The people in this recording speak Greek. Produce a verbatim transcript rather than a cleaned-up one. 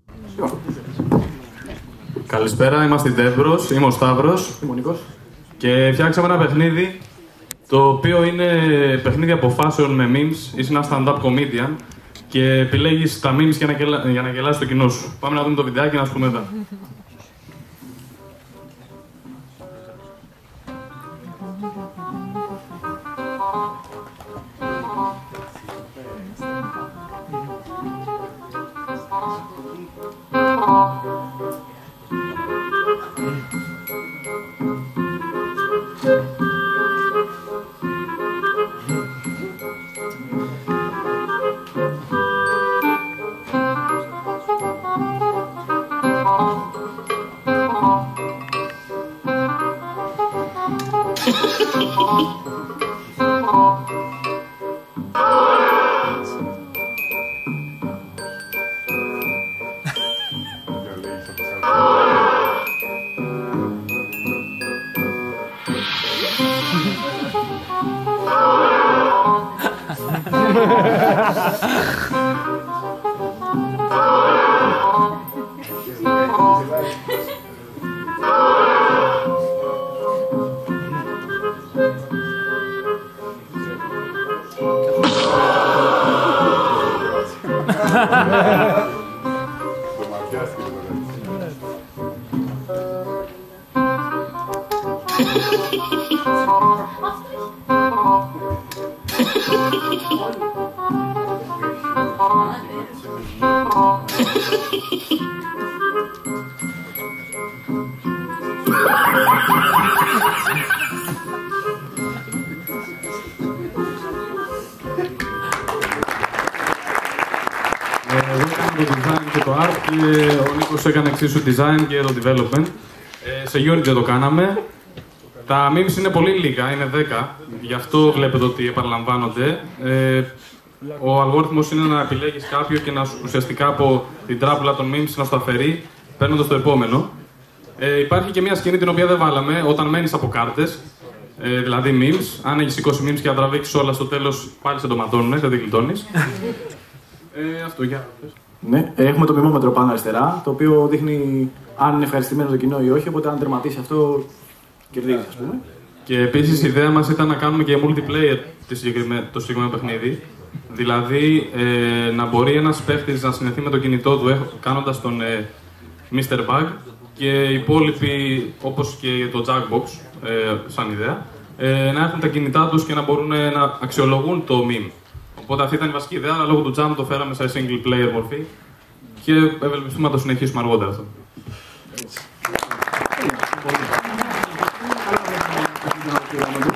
Καλησπέρα, είμαστε η Τέμπρος, είμαι ο Σταύρος. Είμαι ο Νίκος. Και φτιάξαμε ένα παιχνίδι το οποίο είναι παιχνίδι αποφάσεων με memes. Είσαι ένα stand-up comedian και επιλέγεις τα memes για να, γελα... για να γελάσεις το κοινό σου. Πάμε να δούμε το βιντεάκι και να σου πούμε μετά. Ο Νίκος έκανε εξίσου design και το development. Ε, σε Unity το κάναμε. Τα memes είναι πολύ λίγα, είναι δέκα. Γι' αυτό βλέπετε ότι επαναλαμβάνονται. Ε, ο αλγόριθμος είναι να επιλέγεις κάποιο και να ουσιαστικά από την τράπουλα των memes να σου τα φέρει, παίρνοντας το επόμενο. Ε, υπάρχει και μια σκηνή την οποία δεν βάλαμε, όταν μένεις από κάρτες, ε, δηλαδή memes. Αν έχεις είκοσι memes και αν τραβήξεις όλα στο τέλος, πάλι σε ντοματώνουνε, δεν τη γλιτώνεις. Ε, αυτό, για Ναι, έχουμε το μνημόμετρο πάνω αριστερά, το οποίο δείχνει αν είναι ευχαριστημένο το κοινό ή όχι, οπότε αν τερματίσει αυτό, κερδίζει, ας πούμε. Και επίσης η ιδέα μας ήταν να κάνουμε και multiplayer το συγκεκριμένο παιχνίδι. Δηλαδή ε, να μπορεί ένας παίχτης να συνδεθεί με το κινητό του κάνοντας τον ε, μίστερ Bug και οι υπόλοιποι, όπως και το Jackbox, ε, σαν ιδέα, ε, να έχουν τα κινητά τους και να μπορούν να αξιολογούν το meme. Οπότε αυτή ήταν η βασική ιδέα, αλλά λόγω του jam το φέραμε σε single player μορφή και ευελπιστούμε να το συνεχίσουμε αργότερα αυτό.